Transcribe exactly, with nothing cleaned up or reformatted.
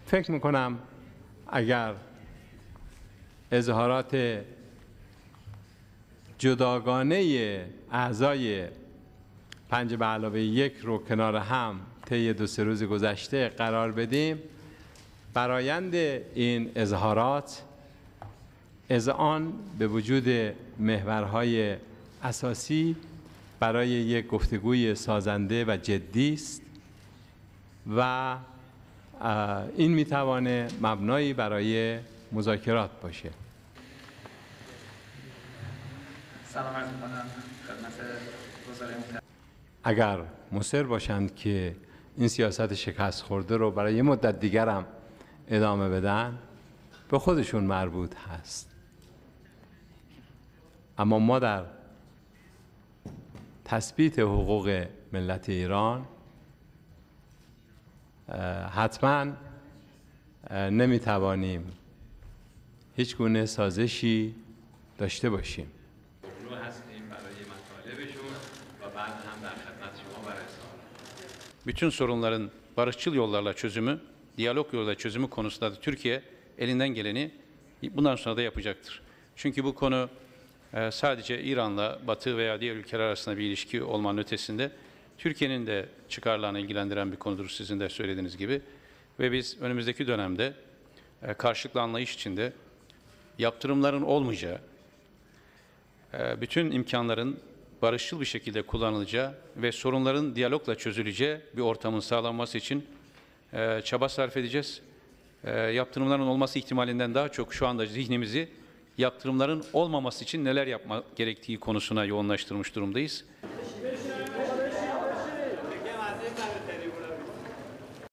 فکر میکنم اگر اظهارات جداگانه اعضای پنج به علاوه یک رو کنار هم طی دو سه روز گذشته قرار بدیم، برآیند این اظهارات اذعان به وجود محورهای اساسی برای یک گفتگوی سازنده و جدی است و این میتوانه مبنایی برای مذاکرات باشه. سلام عرض می‌کنم خدمت گزارش محترم. اگر مصر باشند که این سیاست شکست خورده رو برای یه مدت دیگر هم ادامه بدن، به خودشون مربوط هست. اما ما در تثبیت حقوق ملت ایران حتما نمیتوانیم هیچ گونه سازشی داشته باشیم. رو هستیم برای مطالبشون و بعد هم در خدمت شما برسان. Bütün sorunların barışçıl yollarla çözümü, diyalog yoluyla çözümü konusunda da Türkiye elinden geleni bundan sonra da yapacaktır. Çünkü bu konu sadece İran'la Batı veya diğer ülkeler arasında bir ilişki olmanın ötesinde Türkiye'nin de çıkarlarını ilgilendiren bir konudur sizin de söylediğiniz gibi. Ve biz önümüzdeki dönemde karşılıklı anlayış içinde yaptırımların olmayacağı, bütün imkanların barışçıl bir şekilde kullanılacağı ve sorunların diyalogla çözüleceği bir ortamın sağlanması için çaba sarf edeceğiz. Yaptırımların olması ihtimalinden daha çok şu anda zihnimizi yaptırımların olmaması için neler yapmak gerektiği konusuna yoğunlaştırmış durumdayız.